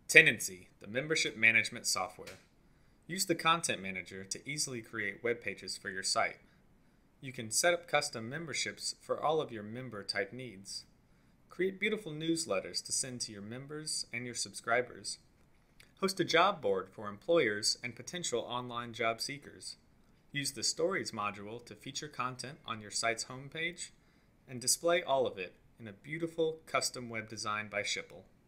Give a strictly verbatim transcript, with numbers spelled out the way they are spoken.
Tendenci, the membership management software. Use the Content Manager to easily create web pages for your site. You can set up custom memberships for all of your member-type needs. Create beautiful newsletters to send to your members and your subscribers. Host a job board for employers and potential online job seekers. Use the Stories module to feature content on your site's homepage and display all of it in a beautiful custom web design by Schipul.